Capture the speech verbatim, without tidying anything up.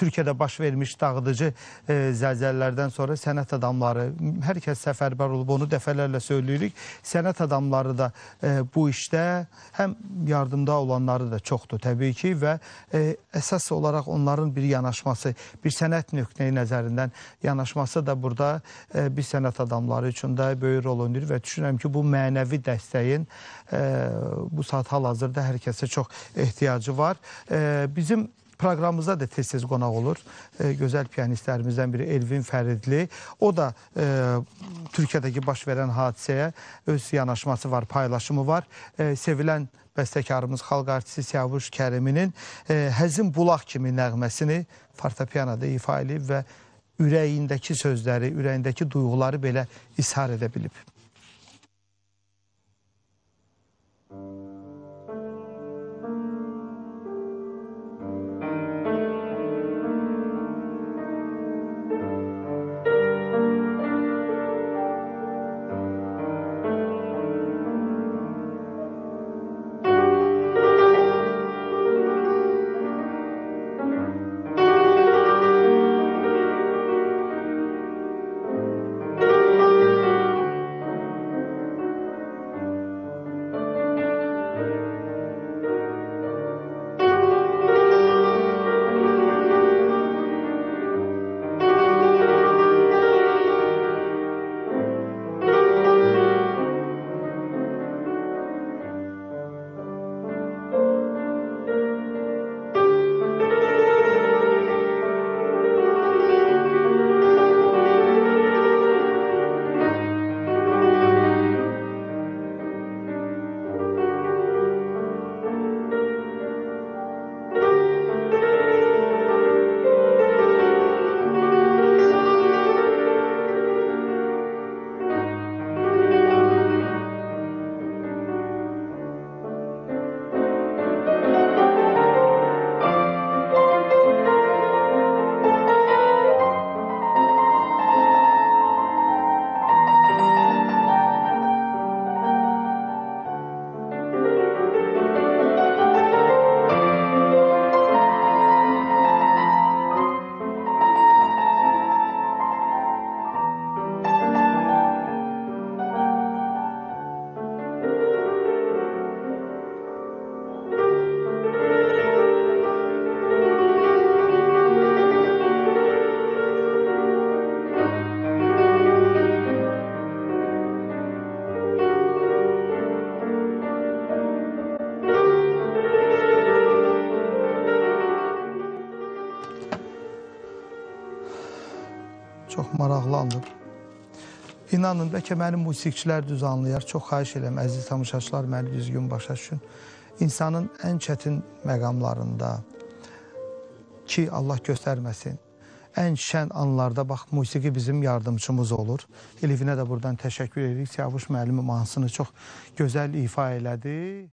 Türkiyədə baş vermiş dağıdıcı e, zəlzələlərdən sonra sənət adamları, hər kəs səfərbər olub, onu dəfələrlə söyləyirik. Sənət adamları da e, bu işdə həm yardımda olanları da çoxdur təbii ki və e, əsas olaraq onların bir yanaşması, bir sənət nöqteyi nəzərindən yanaşması da burada e, bir sənət adamları üçün də böyük rol oynayır və düşünürəm ki, bu mənəvi dəstəyin e, bu saat hal-hazırda hər kəsə çox ehtiyacı var. E, bizim proqramımızda da tez-tez qonaq olur. E, gözəl piyanistlərimizdən biri Elvin Fəridli. O da e, Türkiyədəki baş verən hadisəyə öz yanaşması var, paylaşımı var. E, sevilən bəstəkarımız, xalq artisti Siyavuş Kəriminin e, Həzin Bulaq kimi nəğməsini fortepianoda ifa edib və ürəyindəki sözləri, ürəyindəki duyğuları belə ishar edə bilib. Çox maraqlı andır. İnanın, bəlkə mənim musiqiçilər düz anlayar. Çox xahiş edirəm, əziz tamaşaçılar, məni düzgün başa düşün. İnsanın ən çətin məqamlarında ki, Allah göstərməsin, ən şən anlarda, bax, musiqi bizim yardımcımız olur. Elvinə də buradan təşəkkür edirik. Siyavuş müəllim mahnısını çox gözəl ifa elədi.